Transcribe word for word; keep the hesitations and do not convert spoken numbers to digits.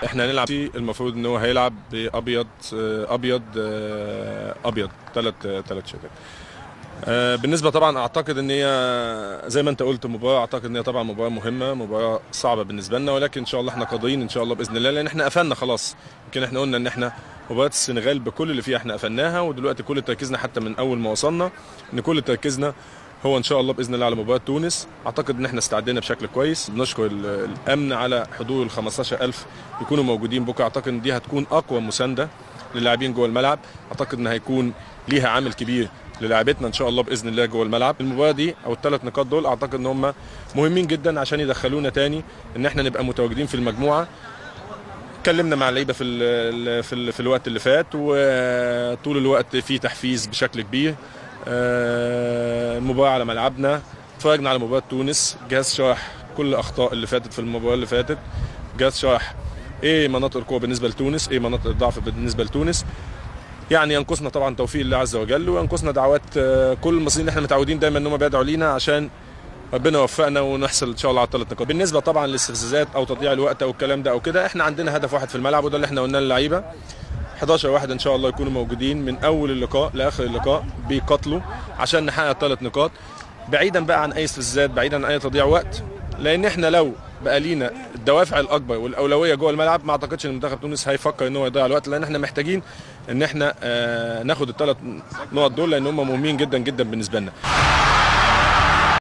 احنا هنلعب، المفروض ان هو هيلعب بابيض ابيض ابيض ثلاث ثلاث شتات. بالنسبه طبعا اعتقد ان هي زي ما انت قلت مباراه، اعتقد ان هي طبعا مباراه مهمه، مباراه صعبه بالنسبه لنا، ولكن ان شاء الله احنا قادرين ان شاء الله باذن الله، لان احنا قفلنا خلاص. يمكن احنا قلنا ان احنا مباراه السنغال بكل اللي فيها احنا قفلناها، ودلوقتي كل تركيزنا حتى من اول ما وصلنا ان كل تركيزنا هو ان شاء الله باذن الله على مباراه تونس. اعتقد ان احنا استعدينا بشكل كويس. بنشكر الامن على حضور ال خمستاشر ألف يكونوا موجودين بكره. اعتقد ان دي هتكون اقوى مسانده للاعبين جوه الملعب. اعتقد ان هيكون ليها عامل كبير للاعبتنا ان شاء الله باذن الله جوه الملعب. المباراه دي او الثلاث نقاط دول اعتقد ان هم مهمين جدا عشان يدخلونا تاني ان احنا نبقى متواجدين في المجموعه. اتكلمنا مع اللعيبه في ال في, ال في الوقت اللي فات، وطول الوقت في تحفيز بشكل كبير. المباراه على ملعبنا، اتفرجنا على مباراه تونس، جهاز شرح كل الاخطاء اللي فاتت في المباراه اللي فاتت، جهاز شرح ايه مناطق القوه بالنسبه لتونس، ايه مناطق الضعف بالنسبه لتونس. يعني ينقصنا طبعا توفيق الله عز وجل، وينقصنا دعوات كل المصريين اللي احنا متعودين دايما ان هم بيدعوا لينا عشان ربنا يوفقنا ونحصل ان شاء الله على الثلاث نقاط. بالنسبه طبعا للاستفزازات او تضييع الوقت او الكلام ده او كده، احنا عندنا هدف واحد في الملعب، وده اللي احنا قلناه للعيبه. حداشر واحد ان شاء الله يكونوا موجودين من اول اللقاء لاخر اللقاء بيقاتلوا عشان نحقق الثلاث نقاط، بعيدا بقى عن اي استفزازات، بعيدا عن اي تضييع وقت. لان احنا لو بقى لينا الدوافع الاكبر والاولويه جوه الملعب، ما اعتقدش ان منتخب تونس هيفكر ان هو يضيع الوقت، لان احنا محتاجين ان احنا آه ناخد الثلاث نقط دول، لان هم مهمين جدا جدا بالنسبه لنا.